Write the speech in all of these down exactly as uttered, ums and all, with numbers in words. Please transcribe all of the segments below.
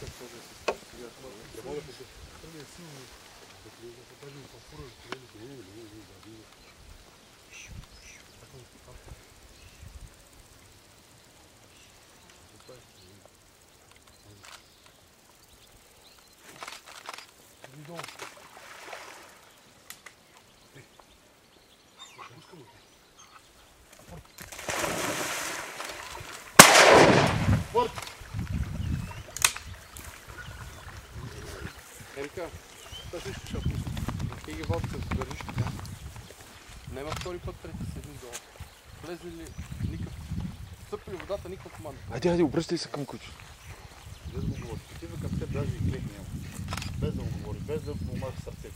Емка, тази ще ще пусна. Ти ги водите, държиш така. Нема втори път трети седни долу. Влезли ли никакъв... Стъпили водата, никаква команда. Хайде, хайде, обръщай се към кучето. Без да му говориш. Такива към теб даже и клек няма. Без да му говориш, без да му махаш сърцето.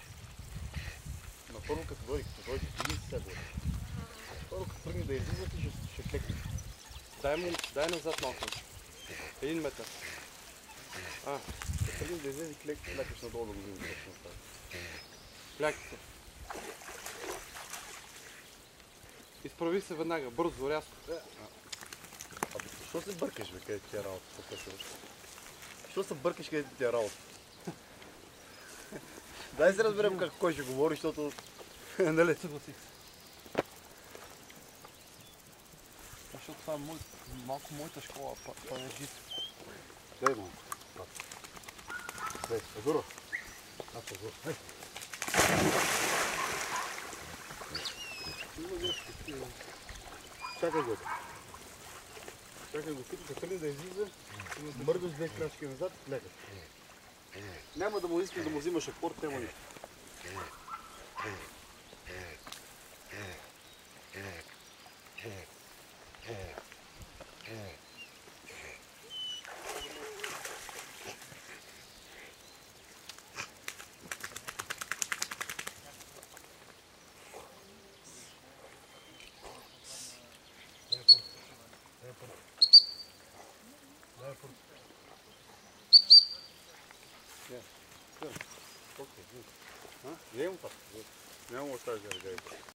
На първо като дойде, като дойде, ти не си се говори. Първо като тръгне да излизате, ще, ще клекне. Дай му, дай назад малко. Един метър. А, Като тръгне да излезе, клек, клякаш надолу да го видим точно това. клякайте. Изправи се веднага, бързо, рязко. Абе, защо се бъркаш, бе, къде ти е работа? Защо се бъркаш, къде ти е работа? Дай се разберем как кой ще говори, защото... Нали? Съгласих се. Защото това е мой, малко моята школа, това е жито. Дай малко. Дай, Азуро. А, Азуро. Дай. Чакай го. Чакай го, като тръгне да излиза, мърдаш две крачки назад, легаш. Няма да му искаш да му взимаш апорт, няма нищо. Няма да оставиш да